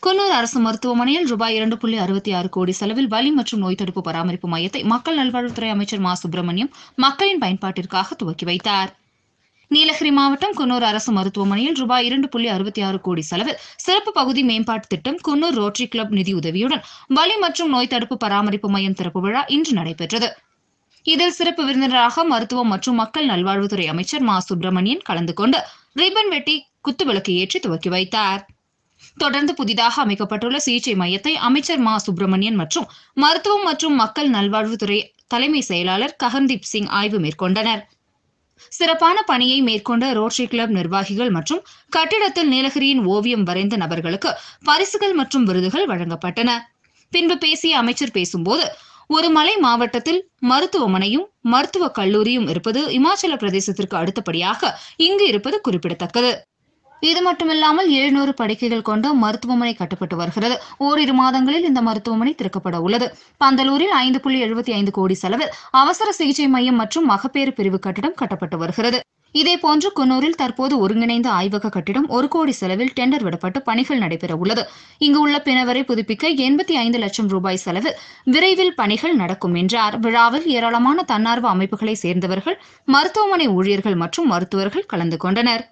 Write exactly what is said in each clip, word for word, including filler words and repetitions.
குன்னூர் அரசு மருத்துவமனையில் ரூபாய் இரண்டு புள்ளி அறுபத்தி ஆறு கோடி செலவில் வலி மற்றும் நோய் தடுப்பு பராமரிப்பு மையத்தை மக்கள் நல்வாழ்வுத்துறை அமைச்சர் மா சுப்பிரமணியம் மக்களின் பயன்பாட்டிற்காக துவக்கி வைத்தார். நீலகிரி மாவட்டம் குன்னூர் அரசு மருத்துவமனையில் ரூபாய் இரண்டு புள்ளி அறுபத்தி ஆறு கோடி செலவில் சிறப்பு பகுதி மேம்பாட்டு திட்டம் குன்னூர் ரோட்டரி கிளப் நிதியுதவியுடன் வலி மற்றும் நோய் தடுப்பு பராமரிப்பு மையம் திறப்பு விழா இன்று நடைபெற்றது. இதில் சிறப்பு விருந்தினராக மருத்துவம் மற்றும் மக்கள் நல்வாழ்வுத்துறை அமைச்சர் மா சுப்பிரமணியன் கலந்து கொண்டு ரிப்பன் வெட்டி குத்துவிளக்கு ஏற்றி துவக்கி வைத்தார். தொடர்ந்து புதிதாக அமைக்கப்பட்டுள்ள சிகிச்சை மையத்தை அமைச்சர் மா சுப்பிரமணியன் மற்றும் மருத்துவம் மற்றும் மக்கள் நல்வாழ்வுத்துறை தலைமை செயலாளர் ககன்தீப் சிங் ஆய்வு மேற்கொண்டனர். சிறப்பான பணியை மேற்கொண்ட ரோட்டரி கிளப் நிர்வாகிகள் மற்றும் கட்டிடத்தில் நீலகிரியின் ஓவியம் வரைந்த நபர்களுக்கு பரிசுகள் மற்றும் விருதுகள் வழங்கப்பட்டன. பின்பு பேசிய அமைச்சர் பேசும்போது, ஒரு மலை மாவட்டத்தில் மருத்துவமனையும் மருத்துவக் கல்லூரியும் இருப்பது இமாச்சல பிரதேசத்திற்கு அடுத்தபடியாக இங்கு இருப்பது குறிப்பிடத்தக்கது. இது மட்டுமில்லாமல் எழுநூறு படுக்கைகள் கொண்ட மருத்துவமனை கட்டப்பட்டு வருகிறது. ஓரிரு மாதங்களில் இந்த மருத்துவமனை திறக்கப்பட உள்ளது. பந்தலூரில் ஐந்து புள்ளி எழுபத்தி ஐந்து கோடி செலவில் அவசர சிகிச்சை மையம் மற்றும் மகப்பேறு பிரிவு கட்டிடம் கட்டப்பட்டு வருகிறது. இதேபோன்று குன்னூரில் தற்போது ஒருங்கிணைந்த ஆய்வக கட்டிடம் ஒரு கோடி செலவில் டெண்டர் விடப்பட்டு பணிகள் நடைபெற உள்ளது. இங்கு உள்ள பிணவரை புதுப்பிக்க எண்பத்தி ஐந்து லட்சம் ரூபாய் செலவில் விரைவில் பணிகள் நடக்கும் என்றார். விழாவில் ஏராளமான தன்னார்வ அமைப்புகளை சேர்ந்தவர்கள், மருத்துவமனை ஊழியர்கள் மற்றும் மருத்துவர்கள் கலந்து கொண்டனர்.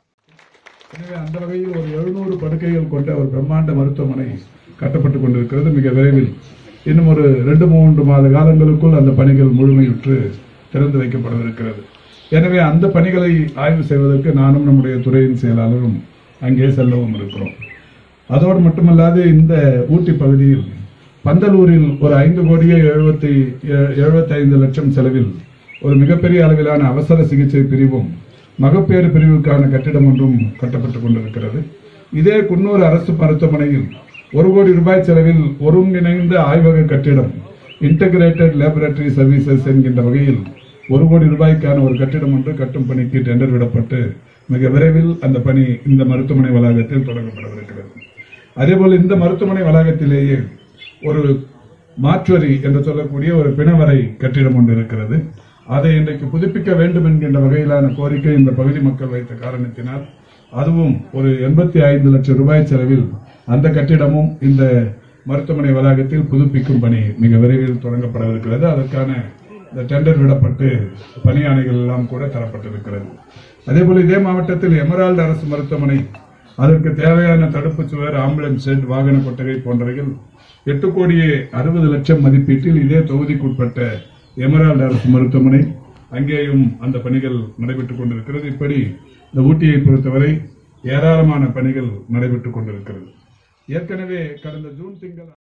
எனவே அந்த வகையில் ஒரு எழுநூறு படுக்கைகள் கொண்ட ஒரு பிரம்மாண்ட மருத்துவமனை கட்டப்பட்டுக் கொண்டிருக்கிறது. மிக விரைவில் இன்னும் ஒரு ரெண்டு மூன்று மாத காலங்களுக்குள் அந்த பணிகள் முழுமையுற்று திறந்து வைக்கப்படவிருக்கிறது. எனவே அந்த பணிகளை ஆய்வு செய்வதற்கு நானும் நம்முடைய துறையின் செயலாளரும் அங்கே செல்லவும் இருக்கிறோம். அதோடு மட்டுமல்லாது இந்த ஊட்டி பகுதியில் பந்தலூரில் ஒரு ஐந்து கோடியே எழுபத்தி எழுபத்தி ஐந்து லட்சம் செலவில் ஒரு மிகப்பெரிய அளவிலான அவசர சிகிச்சை பிரிவும் மகப்பேறு பிரிவுக்கான கட்டிடம் ஒன்றும் கட்டப்பட்டுக் கொண்டிருக்கிறது. இதே குன்னூர் அரசு மருத்துவமனையில் ஒரு கோடி ரூபாய் செலவில் ஒருங்கிணைந்த ஆய்வக கட்டிடம் இன்டகிரேட்டட் லேபரட்டரி சர்வீசஸ் என்கின்ற வகையில் ஒரு கோடி ரூபாய்க்கான ஒரு கட்டிடம் ஒன்று கட்டும் பணிக்கு டெண்டர் விடப்பட்டு மிக விரைவில் அந்த பணி இந்த மருத்துவமனை வளாகத்தில் தொடங்கப்படவிருக்கிறது. அதேபோல் இந்த மருத்துவமனை வளாகத்திலேயே ஒரு மாற்றுவரி என்று சொல்லக்கூடிய ஒரு பிணவரை கட்டிடம் ஒன்று இருக்கிறது. அதை இன்றைக்கு புதுப்பிக்க வேண்டும் என்கின்ற வகையிலான கோரிக்கை இந்த பகுதி மக்கள் வைத்த காரணத்தினால் அதுவும் ஒரு எண்பத்தி ஐந்து லட்சம் ரூபாய் செலவில் அந்த கட்டிடமும் இந்த மருத்துவமனை வளாகத்தில் புதுப்பிக்கும் பணி மிக விரைவில் தொடங்கப்படவிருக்கிறது. அதற்கான இந்த டெண்டர் விடப்பட்டு பணியாணைகள் எல்லாம் கூட தரப்பட்டிருக்கிறது. அதேபோல இதே மாவட்டத்தில் எமரால்டு அரசு மருத்துவமனை அதற்கு தேவையான தடுப்பு சுவர், ஆம்புலன்ஸ் செட், வாகன கொட்டகை போன்றவைகள் எட்டு கோடியே அறுபது லட்சம் மதிப்பீட்டில் இதே தொகுதிக்குட்பட்ட எமரால்டு அரசு மருத்துவமனை அங்கேயும் அந்த பணிகள் நடைபெற்றுக் கொண்டிருக்கிறது. இப்படி இந்த ஊட்டியை பொறுத்தவரை ஏராளமான பணிகள் நடைபெற்றுக் கொண்டிருக்கிறது. ஏற்கனவே கடந்த ஜூன் திங்கள்